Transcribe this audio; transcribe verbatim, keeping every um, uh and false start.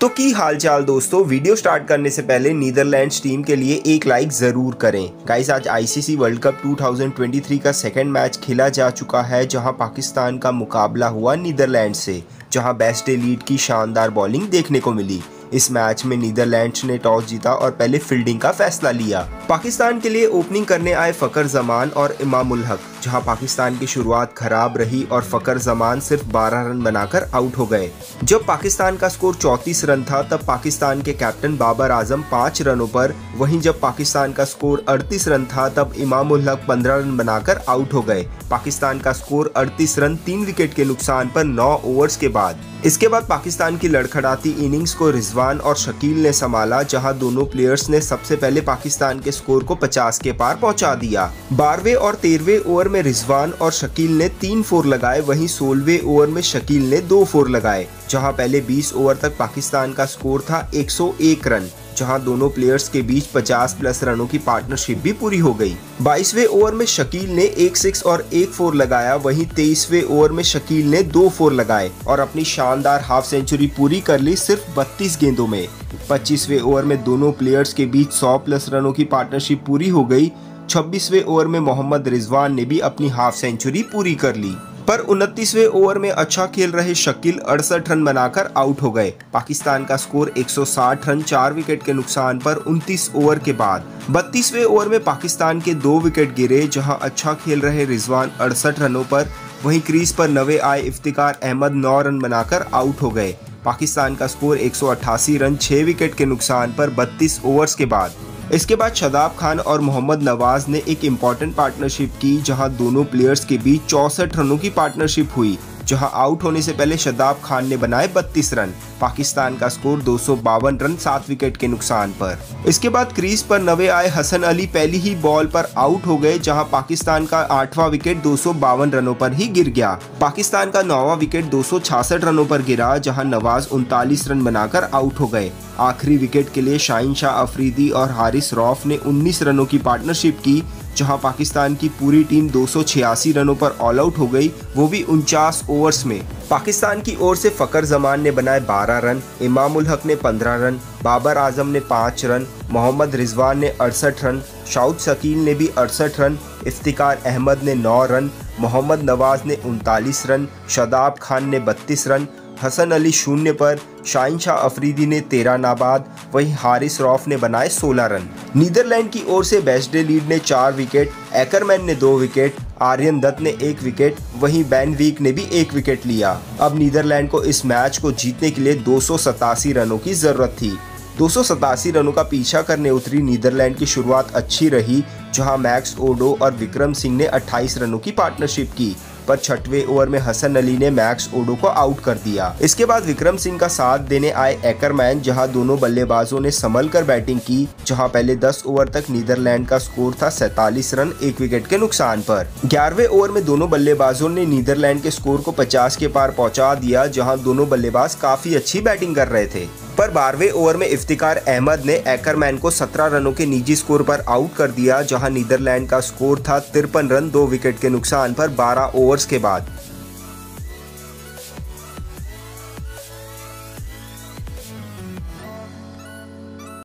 तो की हालचाल दोस्तों, वीडियो स्टार्ट करने से पहले नीदरलैंड्स टीम के लिए एक लाइक जरूर करें। गाइस, आज आईसीसी वर्ल्ड कप दो हज़ार तेईस का सेकंड मैच खेला जा चुका है, जहां पाकिस्तान का मुकाबला हुआ नीदरलैंड्स से, जहां बेस्ट डे लीड की शानदार बॉलिंग देखने को मिली। इस मैच में नीदरलैंड्स ने टॉस जीता और पहले फील्डिंग का फैसला लिया। पाकिस्तान के लिए ओपनिंग करने आए फकर जमान और इमाम उल हक, जहां पाकिस्तान की शुरुआत खराब रही और फकर जमान सिर्फ बारह रन बनाकर आउट हो गए। जब पाकिस्तान का स्कोर चौंतीस रन था तब पाकिस्तान के कैप्टन बाबर आजम पाँच रनों पर, वहीं जब पाकिस्तान का स्कोर अड़तीस रन था तब इमाम उल हक पंद्रह रन बनाकर आउट हो गए। पाकिस्तान का स्कोर अड़तीस रन तीन विकेट के नुकसान पर नौ ओवर्स के बाद। इसके बाद पाकिस्तान की लड़खड़ाती इनिंग्स को रिजवान और शकील ने संभाला, जहां दोनों प्लेयर्स ने सबसे पहले पाकिस्तान के स्कोर को पचास के पार पहुंचा दिया। बारहवें और तेरहवें ओवर में रिजवान और शकील ने तीन फोर लगाए, वहीं सोलहवें ओवर में शकील ने दो फोर लगाए। जहां पहले बीस ओवर तक पाकिस्तान का स्कोर था एक सौ एक रन, जहां दोनों प्लेयर्स के बीच पचास प्लस रनों की पार्टनरशिप भी पूरी हो गई। बाईसवें ओवर में शकील ने एक सिक्स और एक फोर लगाया, वहीं तेईसवें ओवर में शकील ने दो फोर लगाए और अपनी शानदार हाफ सेंचुरी पूरी कर ली सिर्फ बत्तीस गेंदों में। पच्चीसवें ओवर में दोनों प्लेयर्स के बीच सौ प्लस रनों की पार्टनरशिप पूरी हो गई। छब्बीसवें ओवर में मोहम्मद रिजवान ने भी अपनी हाफ सेंचुरी पूरी कर ली, पर उनतीसवें ओवर में अच्छा खेल रहे शकील अड़सठ रन बनाकर आउट हो गए। पाकिस्तान का स्कोर एक सौ साठ रन चार विकेट के नुकसान पर उनतीस ओवर के बाद। बत्तीसवें ओवर में पाकिस्तान के दो विकेट गिरे, जहां अच्छा खेल रहे रिजवान अड़सठ रनों पर, वहीं क्रीज पर नवे आए इफ्तिकार अहमद नौ रन बनाकर आउट हो गए। पाकिस्तान का स्कोर एक सौ अट्ठासी रन छह विकेट के नुकसान पर बत्तीस ओवर्स के बाद। इसके बाद शादाब खान और मोहम्मद नवाज ने एक इम्पॉर्टेंट पार्टनरशिप की, जहां दोनों प्लेयर्स के बीच चौसठ रनों की पार्टनरशिप हुई, जहां आउट होने से पहले शादाब खान ने बनाए बत्तीस रन। पाकिस्तान का स्कोर दो सौ बावन रन सात विकेट के नुकसान पर। इसके बाद क्रीज पर नवे आए हसन अली पहली ही बॉल पर आउट हो गए, जहां पाकिस्तान का आठवां विकेट दो सौ बावन रनों पर ही गिर गया। पाकिस्तान का नौवां विकेट दो सौ छियासठ रनों पर गिरा, जहां नवाज उनतालीस रन बनाकर आउट हो गए। आखिरी विकेट के लिए शाहीन शाह अफरीदी और हारिस रौफ ने उन्नीस रनों की पार्टनरशिप की, जहां पाकिस्तान की पूरी टीम दो सौ छियासी रनों पर ऑल आउट हो गई, वो भी उनचास ओवर्स में। पाकिस्तान की ओर से फकर जमान ने बनाए बारह रन, इमाम उल हक ने पंद्रह रन, बाबर आजम ने पाँच रन, मोहम्मद रिजवान ने अड़सठ रन, शाउद शकील ने भी अड़सठ रन, इफ्तिकार अहमद ने नौ रन, मोहम्मद नवाज ने उनतालीस रन, शादाब खान ने बत्तीस रन, हसन अली शून्य पर, शाहीन शाह अफरीदी ने तेरह नाबाद, वहीं हारिस रौफ ने बनाए सोलह रन। नीदरलैंड की ओर से बेस्ट डे लीड ने चार विकेट, एकरमैन ने दो विकेट, आर्यन दत्त ने एक विकेट, वहीं बैन वीक ने भी एक विकेट लिया। अब नीदरलैंड को इस मैच को जीतने के लिए दो सौ सतासी रनों की जरूरत थी। दो सौ सतासी रनों का पीछा करने उतरी नीदरलैंड की शुरुआत अच्छी रही, जहां मैक्स ओडो और विक्रम सिंह ने अट्ठाईस रनों की पार्टनरशिप की, पर छठवें ओवर में हसन अली ने मैक्स ओडो को आउट कर दिया। इसके बाद विक्रम सिंह का साथ देने आए एकरमैन, जहां दोनों बल्लेबाजों ने संभल कर बैटिंग की, जहां पहले दस ओवर तक नीदरलैंड का स्कोर था सैंतालीस रन एक विकेट के नुकसान पर। ग्यारहवें ओवर में दोनों बल्लेबाजों ने नीदरलैंड के स्कोर को पचास के पार पहुंचा दिया, जहां दोनों बल्लेबाज काफी अच्छी बैटिंग कर रहे थे। पर बारहवें ओवर में इफ्तिकार अहमद ने एकरमैन को सत्रह रनों के निजी स्कोर पर आउट कर दिया, जहां नीदरलैंड का स्कोर था तिरपन रन दो विकेट के नुकसान पर बारह ओवर्स के बाद।